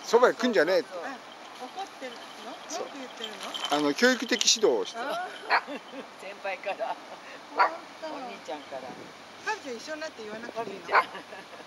そばへ来んじゃねえって。 怒ってるの？文句言ってるの？ 教育的指導をして。 先輩から、お兄ちゃんから。 彼女一緒になって言わなくていいの？